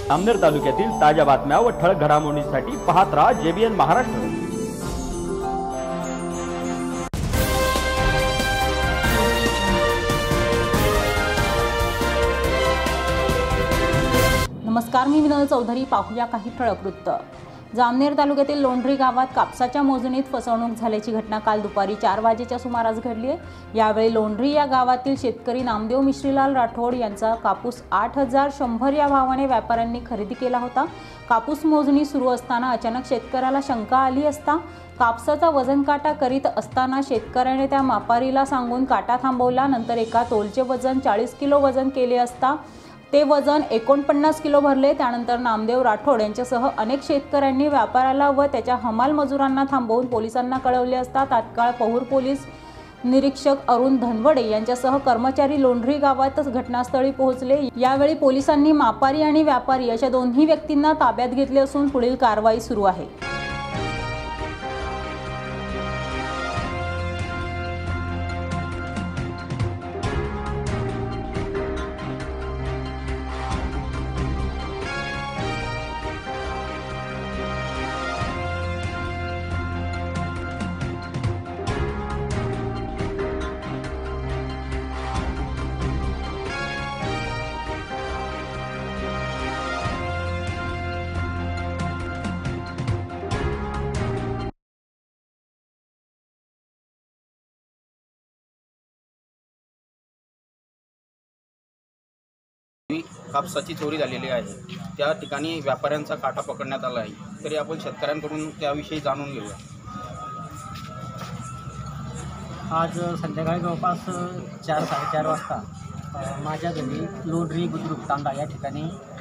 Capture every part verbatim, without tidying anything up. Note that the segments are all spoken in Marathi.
जामनेर तालुक्यातील ताज्या बातम्या व ठळक घडामोडींसाठी पाहत राहा जेबीएन महाराष्ट्र। नमस्कार, मी विनोद चौधरी। पाहूया काही ठळक वृत्त। जामनेर तालुक्यातील लोंढरी गावात कापसाच्या मोजणीत फसवणूक झाल्याची घटना काल दुपारी चार वाजेच्या सुमारास घडली आहे। यावेळी लोंढरी या गावातील शेतकरी नामदेव मिश्रीलाल राठोड यांचा कापूस आठ हजार शंभर या भावाने व्यापाऱ्यांनी खरेदी केला होता। कापूस मोजणी सुरू असताना अचानक शेतकऱ्याला शंका आली असता कापसाचा वजन काटा करीत असताना शेतकऱ्याने त्या मापारीला सांगून काटा थांबवला। नंतर एका तोलचे वजन चाळीस किलो वजन केले असता ते वजन एकोणपन्नास किलो भरले। त्यानंतर नामदेव राठोड यांच्यासह अनेक शेतकऱ्यांनी व्यापाऱ्याला व त्याच्या हमाल मजुरांना थांबवून पोलिसांना कळवले असता तात्काळ पहूर पोलीस निरीक्षक अरुण धनवडे यांच्यासह कर्मचारी लोंढरी गावात घटनास्थळी पोहोचले। यावेळी पोलिसांनी मापारी आणि व्यापारी अशा दोन्ही व्यक्तींना ताब्यात घेतले असून पुढील कारवाई सुरू आहे। कापसाची चोरी झालेली आहे, त्या ठिकाणी व्यापाऱ्यांचा काटा पकडण्यात आला आहे। तरी आपण शेतकऱ्यांकडून त्याविषयी जाणून घेऊया। आज संध्याकाळी जवळपास चार साडेचार वाजता माझ्या घरी लोंढरी बुद्रुक तांडा या ठिकाणी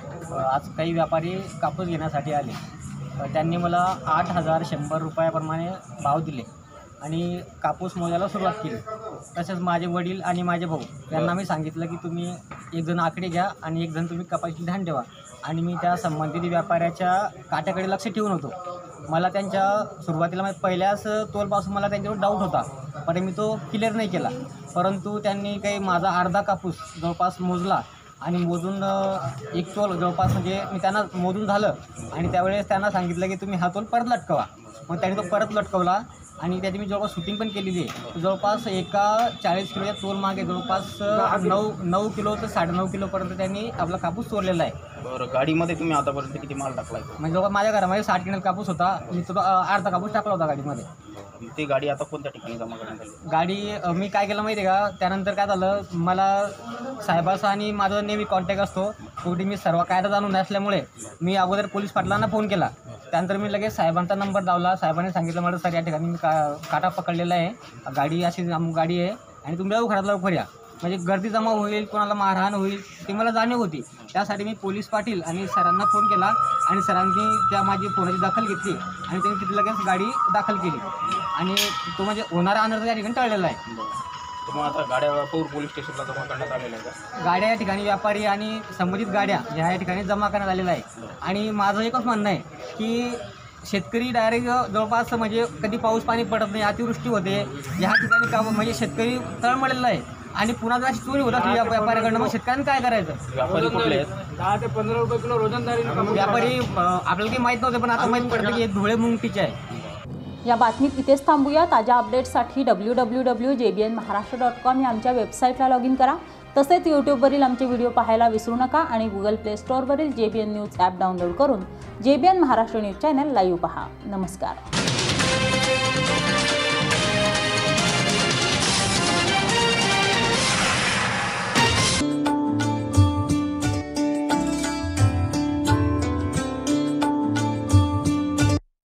आज काही व्यापारी कापूस घेण्यासाठी आले। त्यांनी मला आठ हजार शंभर रुपयाप्रमाणे भाव दिले आणि कापूस मोजायला सुरुवात केली। तसेच माझे वडील आणि माझे भाऊ यांना मी सांगितलं की तुम्ही एक जण आकडे घ्या आणि एक जण तुम्ही कपाशीची ध्यान ठेवा। आणि मी त्या संबंधित व्यापाऱ्याच्या काट्याकडे लक्ष ठेवून होतो। मला त्यांच्या सुरुवातीला पहिल्याच तोलपासून मला त्यांच्यावर डाऊट होता, पण मी तो क्लिअर नाही केला। परंतु त्यांनी काही माझा अर्धा कापूस जवळपास मोजला आणि मोजून एक तोल जवळपास म्हणजे मी त्यांना मोजून झालं आणि त्यावेळेस त्यांना सांगितलं की तुम्ही हा तोल परत लटकवा। मग त्यांनी तो परत लटकवला आणि त्याची मी जवळपास शूटिंग पण केलेली आहे। जवळपास एका चाळीस किलोच्या तोल मागे जवळपास नऊ नऊ किलो ते साडेनऊ किलोपर्यंत त्यांनी आपला कापूस चोरलेला आहे। बरं, गाडीमध्ये तुम्ही आतापर्यंत किती माल टाकला आहे? म्हणजे जवळ माझ्या घरामध्ये साठ किलो कापूस होता, मी तो अर्धा कापूस टाकला होता गाडीमध्ये। ती गाडी आता कोणत्या ठिकाणी जमा करण्यात आली? गाडी मी काय केलं माहिती आहे का, त्यानंतर काय झालं, मला साहेबाचा आणि माझा नेहमी कॉन्टॅक्ट असतो। शेवटी मी सर्व कायदा जाणून असल्यामुळे मी अगोदर पोलीस पाटलांना फोन केला। त्यानंतर मी लगेच साहेबांचा नंबर लावला। साहेबांनी सांगितलं मला सर या ठिकाणी मी का काटा पकडलेला आहे, गाडी अशी गाडी आहे आणि तुम्ही लवकरात लवकर या, म्हणजे गर्दी जमा होईल, कोणाला मारहाण होईल ती मला जाणीव होती। त्यासाठी मी पोलीस पाटील आणि सरांना फोन केला आणि सरांनी त्या माझी फोनाची दखल घेतली आणि त्यांनी तिथे लगेच गाडी दाखल केली आणि तो म्हणजे होणारा अनर्थ त्या ठिकाणी टळलेला आहे। मग आता गाड्या पौर पोलीस स्टेशनला जमा करण्यात आलेल्या आहे? गाड्या या ठिकाणी व्यापारी आणि संबंधित गाड्या ह्या या ठिकाणी जमा करण्यात आलेल्या आहे। आणि माझं एकच म्हणणं आहे की शेतकरी डायरेक्ट जवळपास म्हणजे कधी पाऊस पाणी पडत नाही, अतिवृष्टी होते, ह्या ठिकाणी का म्हणजे शेतकरी तळमळलेला आहे आणि पुन्हा जर चोरी होतात या व्यापाऱ्याकडनं, मग शेतकऱ्यांनी काय करायचं? व्यापारी कुठले आहेत? दहा ते पंधरा रुपये किलो रोजंदारी व्यापारी आपल्याला काही माहीत नव्हते, पण आता माहीत पडतं की हे धुळे मुंगटीचे आहे। या बातमीत इथेच थांबूया। ताज्या अपडेट्ससाठी W W W dot J B N Maharashtra dot com या आमच्या वेबसाईटला लॉग इन करा। तसेच यूट्यूबवरील आमचे व्हिडिओ पाहायला विसरू नका आणि गुगल प्ले स्टोअरवरील J B N news app download करून J B N Maharashtra news channel live पहा। नमस्कार।